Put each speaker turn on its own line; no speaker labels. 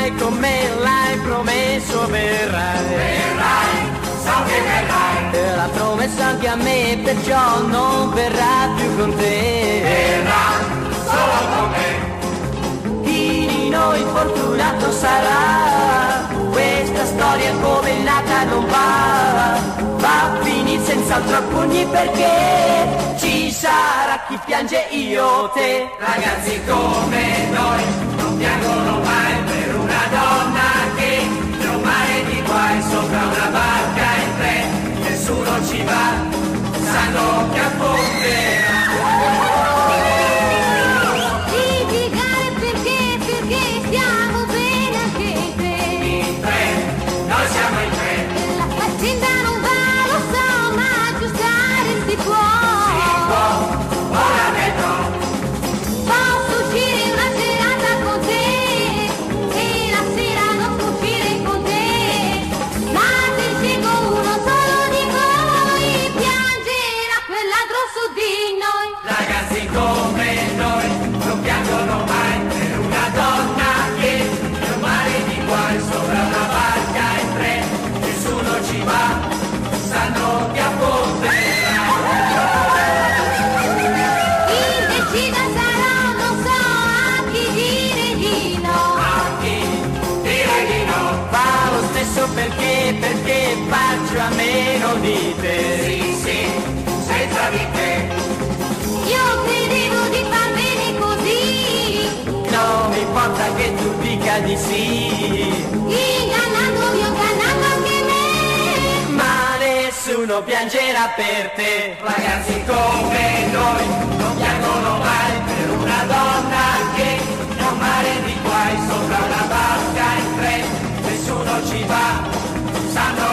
verrai con me, l'hai promesso, verrai.
Verrai, so che verrai.
E la promessa anche a me, perciò non verrà più con te.
Verrà solo con me.
Chi di noi fortunato sarà? Questa storia come è nata non va a finire senz'altro a pugni, perché ci sarà chi piange, io, te.
Ragazzi come noi non piangono mai per una donna che tra un mare di guai sopra una barca in tre, nessuno ci va, sanno che affonderà.
Litigare perché stiamo bene anche in tre.
In tre, noi siamo in tre.
La faccenda non va, lo so, ma aggiustare si può.
Si può, ora vedrò.
Posso uscire una serata con te e la sera non uscire con te, ma se scelgo uno solo di voi piangerà quell'altro su di noi.
Ragazzi come noi non piangono mai per una donna che è un mare di guai sopra una barca in tre, nessuno ci va, sanno che affonderà.
Indecisa sarò, non so a chi dire di no.
A chi dire di no?
Fa lo stesso perché faccio a meno di te.
Sì, sì, senza di te.
Io credevo di far bene così,
Non mi importa che tu dica di sì,
ingannandomi o ingannando anche me.
ma nessuno piangerà per te.
Ragazzi come noi non piangono mai per una donna che è un mare di guai sopra una barca in tre, nessuno ci va, sanno